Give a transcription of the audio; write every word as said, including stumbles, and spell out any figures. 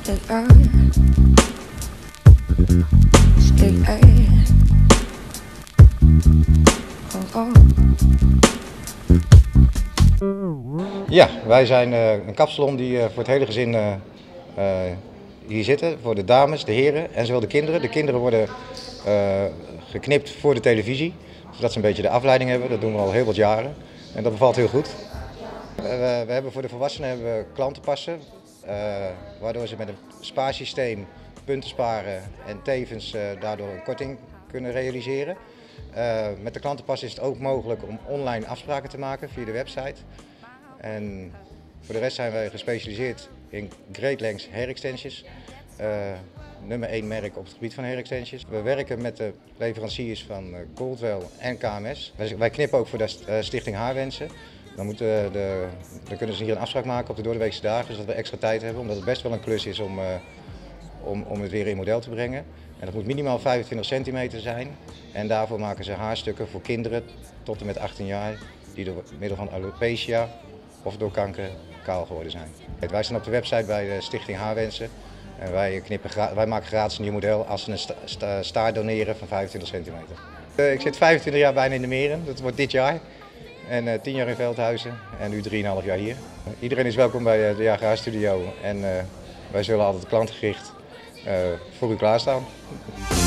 Stay out. Stay out. Oh, oh. Ja, wij zijn uh, een kapsalon die uh, voor het hele gezin uh, uh, hier zitten. Voor de dames, de heren en zowel de kinderen. De kinderen worden uh, geknipt voor de televisie, zodat ze een beetje de afleiding hebben. Dat doen we al heel wat jaren en dat bevalt heel goed. Uh, we, we hebben voor de volwassenen hebben we klantenpassen, uh, waardoor ze met een spaarsysteem punten sparen en tevens uh, daardoor een korting kunnen realiseren. Uh, met de klantenpas is het ook mogelijk om online afspraken te maken via de website. En voor de rest zijn wij gespecialiseerd in Great Lengths hair extensions. Uh, nummer één merk op het gebied van hair extensions. We werken met de leveranciers van Goldwell en K M S. Wij, wij knippen ook voor de Stichting Haarwensen. Dan, moeten de, dan kunnen ze hier een afspraak maken op de doordeweekse dagen, zodat we extra tijd hebben. Omdat het best wel een klus is om, uh, om, om het weer in model te brengen. En dat moet minimaal vijfentwintig centimeter zijn. En daarvoor maken ze haarstukken voor kinderen tot en met achttien jaar die door middel van alopecia of door kanker kaal geworden zijn. Wij staan op de website bij de Stichting Haarwensen en wij, knippen, wij maken gratis een nieuw model als ze een sta, sta, staart doneren van vijfentwintig centimeter. Uh, ik zit vijfentwintig jaar bijna in de Meren, dat wordt dit jaar. En uh, tien jaar in Veldhuizen en nu drieënhalf jaar hier. Uh, iedereen is welkom bij uh, de Jager Haarstudio en uh, wij zullen altijd klantgericht uh, voor u klaarstaan.